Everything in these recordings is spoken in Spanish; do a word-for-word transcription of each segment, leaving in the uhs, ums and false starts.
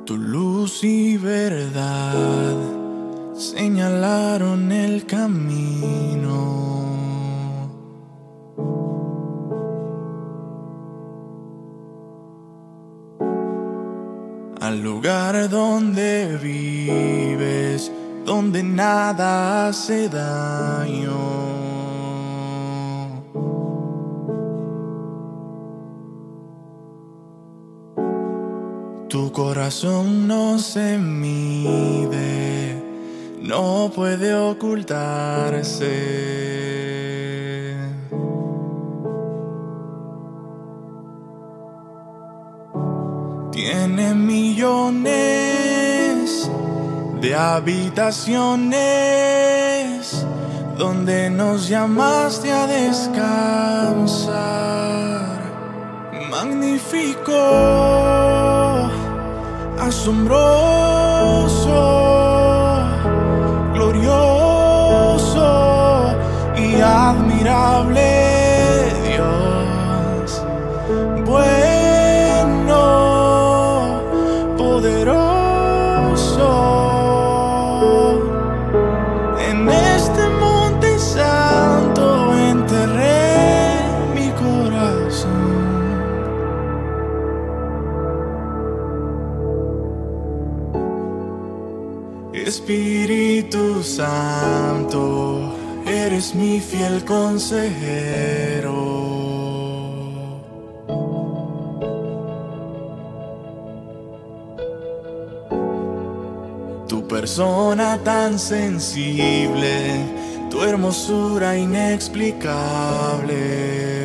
Tu luz y verdad señalaron el camino al lugar donde vives, donde nada hace daño. Tu corazón no se mide, no puede ocultarse. Tiene millones de habitaciones donde nos llamaste a descansar. Magnífico, asombroso, glorioso y admirable Dios, bueno, poderoso. En este monte santo enterré mi corazón. Espíritu Santo, eres mi fiel consejero. Tu persona tan sensible, tu hermosura inexplicable.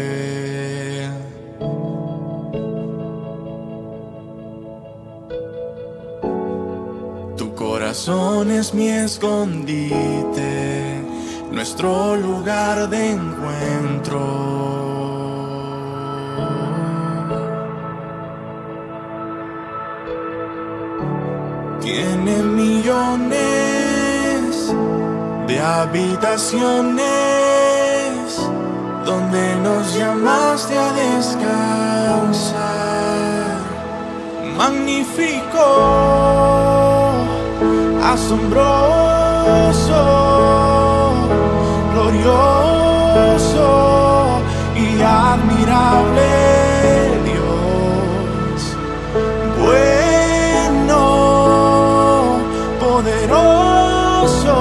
Tu corazón es mi escondite, nuestro lugar de encuentro. Tiene millones de habitaciones donde nos llamaste a descansar. Magnífico, asombroso, glorioso y admirable Dios, bueno, poderoso.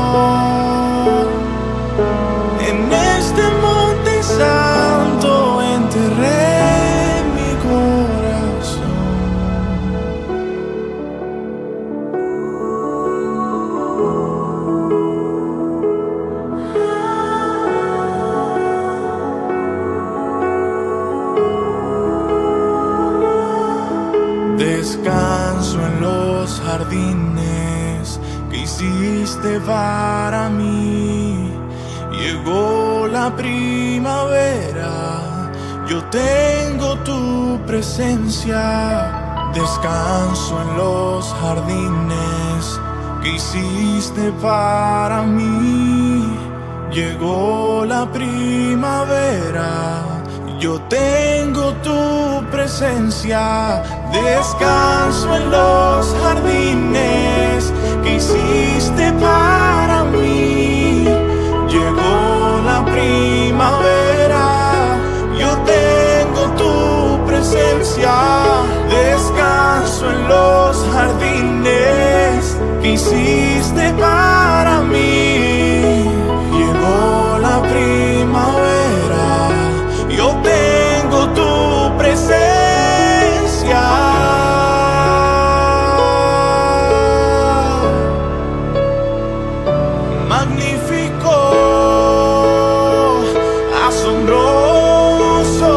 En este monte santo enterré mi corazón. Descanso en los jardines que hiciste para mí. Llegó la primavera, yo tengo tu presencia. Descanso en los jardines que hiciste para mí. Llegó la primavera, yo tengo tu presencia. Descanso en los jardines que hiciste para mí. Llegó la primavera, yo tengo tu presencia. Descanso en los jardines que hiciste para mí. Llegó la primavera, yo tengo tu presencia. Magnífico, asombroso,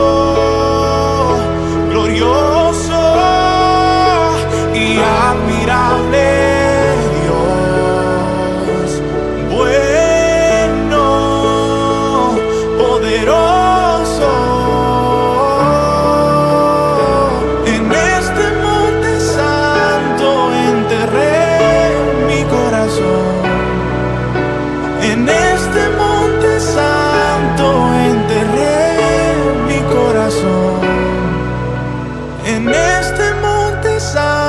glorioso y admirable Dios, bueno, poderoso. En este monte santo enterré mi corazón. En este monte santo enterré mi corazón. En este monte santo